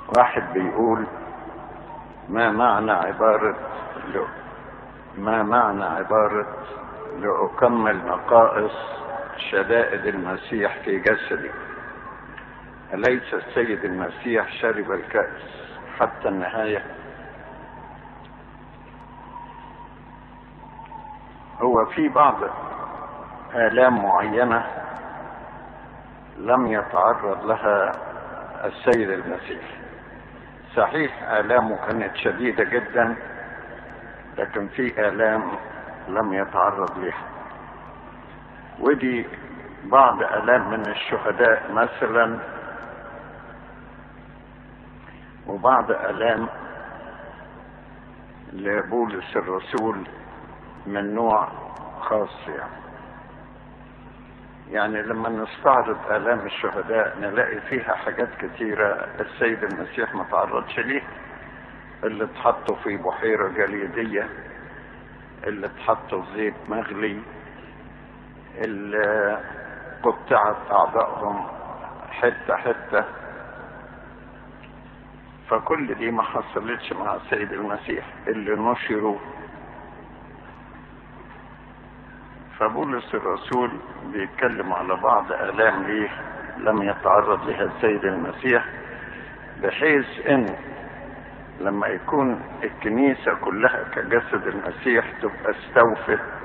واحد بيقول ما معنى عبارة لأكمل نقائص شدائد المسيح في جسدي؟ أليس السيد المسيح شرب الكأس حتى النهاية؟ هو في بعض آلام معينة لم يتعرض لها السيد المسيح. صحيح آلامه كانت شديدة جدا، لكن في آلام لم يتعرض لها، ودي بعض آلام من الشهداء مثلا، وبعض آلام لبولس الرسول من نوع خاص. يعني لما نستعرض آلام الشهداء نلاقي فيها حاجات كتيرة السيد المسيح ما تعرضش ليها، اللي اتحطوا في بحيرة جليدية، اللي اتحطوا في زيت مغلي، اللي قطعت أعضائهم حتة حتة، فكل دي ما حصلتش مع السيد المسيح اللي نشروا. فبولس الرسول بيتكلم على بعض آلام ليه لم يتعرض لها السيد المسيح، بحيث ان لما يكون الكنيسة كلها كجسد المسيح تبقى استوفت